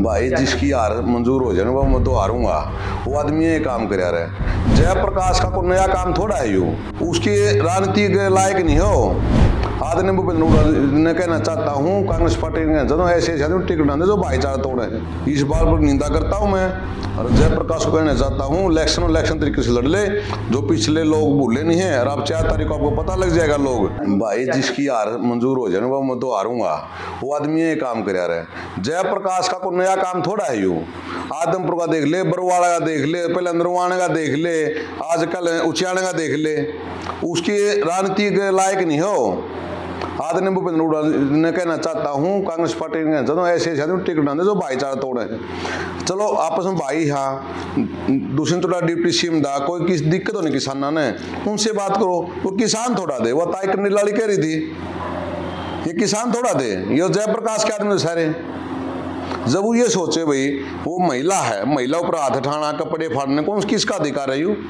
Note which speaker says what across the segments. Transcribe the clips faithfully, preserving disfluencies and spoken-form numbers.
Speaker 1: भाई जिसकी हार मंजूर हो जाए वो मैं तो हारूंगा, वो आदमी ये काम कर रहा है। जयप्रकाश का कोई नया काम थोड़ा है, यू उसकी राजनीति के लायक नहीं हो। आदरणीय भूपेंद्र हुड्डा ने कहना चाहता हूँ कांग्रेस पार्टी ने जो ऐसे ऐसे टिकट आते जो भाईचारा तोड़े हैं, इस बार पर निंदा करता हूँ मैं। और जयप्रकाश को कहना चाहता हूँ इलेक्शन इलेक्शन तरीके से लड़ ले, जो पिछले लोग भूले नहीं है। और आप चार तारीख को आपको पता लग जाएगा लोग। भाई जिसकी हार मंजूर हो जाए वो मैं तो हारूंगा, वो आदमी ये काम कर रहा है। जयप्रकाश का कोई नया काम थोड़ा है, यू आदमपुर का देख ले, बरवाड़ा का देख ले, पहले अंदरवाने का देख ले, आजकल उचियाने का देख ले, उसकी राजनीति के लायक नहीं हो। आदरणीय भूपेंद्र हुड्डा ने कहना चाहता हूँ कांग्रेस पार्टी ने जो ऐसे ऐसे टिकट आते जो भाईचारा तोड़े हैं। चलो आपस में भाई, हाँ दुष्यंत चौटाला डिप्टी सीएम दा, कोई किस दिक्कत होनी किसाना ने, उनसे बात करो। वो किसान थोड़ा दे, वो ताई करने लाली कह रही थी, ये किसान थोड़ा दे, ये जयप्रकाश के आदमी सारे। जब वो ये सोचे भाई वो महिला है, महिला ऊपर हाथ उठाना, कपड़े फाड़ने को किसका अधिकार है? यू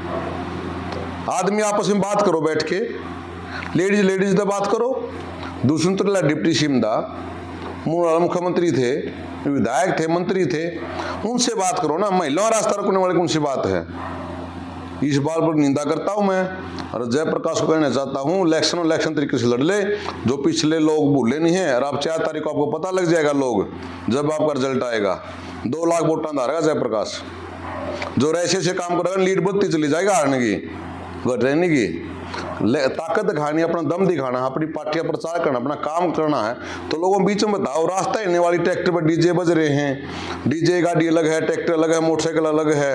Speaker 1: आदमी आपस में बात करो बैठ के, लेडीज लेडीज तो बात करो। दुष्यंत चौटाला डिप्टी सीएम दा, मुख्यमंत्री थे, विधायक थे, मंत्री थे, उनसे बात करो ना। महिलाओं रास्ता रोकने वाले कौन सी बात है? इस बार पर निंदा करता हूं मैं। और जयप्रकाश को कहना चाहता हूं इलेक्शन इलेक्शन तरीके से लड़ ले, जो पिछले लोग भूले नहीं है। और आप चार तारीख को आपको पता लग जाएगा लोग, जब आपका रिजल्ट आएगा। दो लाख वोटां धारेगा जयप्रकाश, जो ऐसे ऐसे काम करेगा लीड बढ़ती चली जाएगा, हारने की घट रहने की। ताकत दिखानी, अपना दम दिखाना, अपनी पार्टी का प्रचार करना, अपना काम करना है, तो लोगों के बीच में बताओ। रास्ता हिलने वाली ट्रैक्टर पर डीजे बज रहे हैं, डीजे गाड़ी अलग है, ट्रैक्टर अलग है, मोटरसाइकिल अलग है,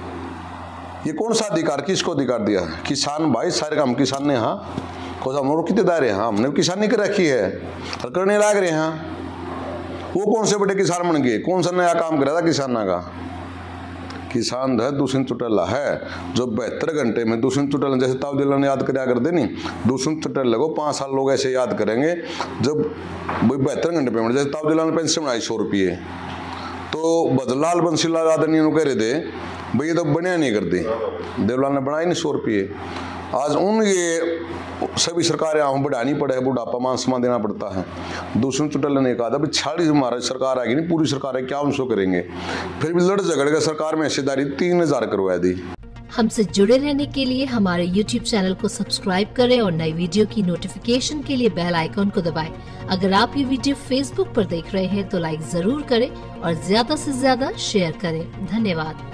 Speaker 1: ये कौन सा अधिकार, किसको अधिकार दिया? किसान भाई, सारे काम किसान ने, हाँ को हम कितने दायरे, हाँ हमने किसानी कर रखी है, करने लाग रहे हैं। वो कौन से बड़े किसान बन गए? कौन सा नया काम कर रहा था किसाना का? किसान है दुष्यंत चौटाला है, जो बहत्तर घंटे में दुष्यंत चौटाला जैसे ताऊ दिल्ला ने याद कराया करते नहीं, दुष्यंत चौटाला को पाँच साल लोग ऐसे याद करेंगे जब बहत्तर घंटे पेमेंट, जैसे ताऊ दिल्ला ने पेंशन बनाई सौ रुपये, तो भजनलाल बंसीलाल आदरणीय कह रहे थे भाई ये तो बनया नहीं करती, देवलाल ने बनाई नहीं सौ रुपये। आज उन ये सभी सरकारें आऊँ बढ़ानी पड़े, बुढ़ापा मान सम्मान देना पड़ता है। दुष्यंत चौटाला ने कहा था भाई छियालीस हमारा सरकार आएगी नहीं, पूरी सरकार है, क्या हम सो करेंगे? फिर भी लड़ झगड़ कर सरकार में हिस्सेदारी तीन हजार करवा दी।
Speaker 2: हमसे जुड़े रहने के लिए हमारे यूट्यूब चैनल को सब्सक्राइब करें और नई वीडियो की नोटिफिकेशन के लिए बेल आइकॉन को दबाएं। अगर आप ये वीडियो फेसबुक पर देख रहे हैं तो लाइक जरूर करें और ज्यादा से ज्यादा शेयर करें। धन्यवाद।